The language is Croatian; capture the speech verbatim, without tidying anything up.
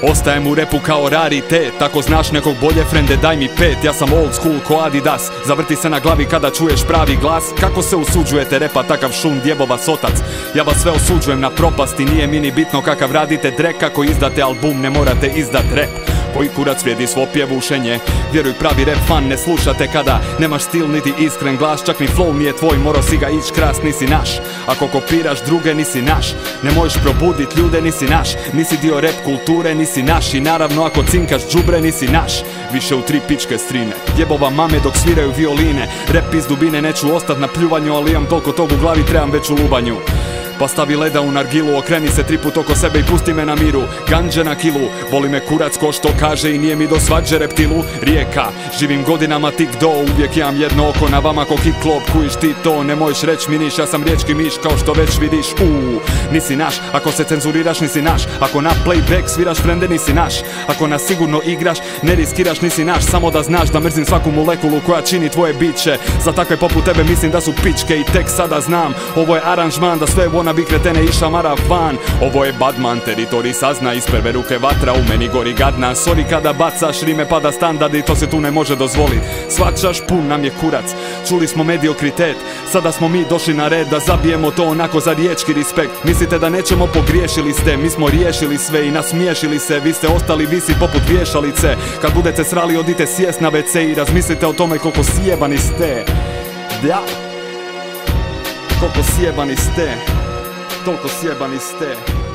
Ostajem u repu kao raritet. Ako znaš nekog bolje frende daj mi pet. Ja sam old school ko Adidas. Zavrti se na glavi kada čuješ pravi glas. Kako se usuđujete repa takav šum djebova sotac? Ja vas sve osuđujem na propast i nije mi ni bitno kakav radite drek. Ako izdate album ne morate izdat rap. Koji kurac vrijedi svo pjevušenje? Vjeruj, pravi rap fan ne slušate kada nemaš stil niti iskren glas. Čak ni flow nije tvoj, morao si ga ić kras, nisi naš. Ako kopiraš druge nisi naš. Ne možeš probudit ljude, nisi naš. Nisi dio rap kulture, nisi naš. I naravno ako cinkaš džubre nisi naš. Više u tri pičke strine jebova mame dok sviraju violine. Rap iz dubine, neću ostat na pljuvanju, ali imam toliko tog u glavi, trebam već u lubanju. Pa stavi leda u nargilu, okreni se tri put oko sebe i pusti me na miru. Ganđe na kilu, boli me kurac ko što kaže i nije mi do svađe reptilu. Rijeka, živim godinama tik do, uvijek imam jedno oko na vama ko hip klop. Kujiš ti to, ne možeš reć mi niš, ja sam riječki miš kao što već vidiš. Uuu, nisi naš, ako se cenzuriraš nisi naš. Ako na playback sviraš frende nisi naš. Ako nas sigurno igraš, ne riskiraš nisi naš. Samo da znaš da mrzim svaku molekulu koja čini tvoje biće. Za takve poput tebe mislim da su pičke i tek sada znam. Ovo je aranžman da sve ona bi kretene iša mara van. Ovo je Badman, teritorij sazna. Iz prve ruke vatra, u meni gori gadna. Sorry kada bacaš rime pada standard i to se tu ne može dozvolit. Svačaš, pun nam je kurac. Čuli smo mediokritet, sada smo mi došli na red da zabijemo to onako za riječki respekt. Mislite da nećemo, pogriješili ste. Mi smo riješili sve i nasmiješili se. Vi ste ostali visi poput vješalice. Kad budete srali odite sjest na ve ce i razmislite o tome koliko sjebani ste. Da, koliko sjebani ste. Toliko sjebani ste.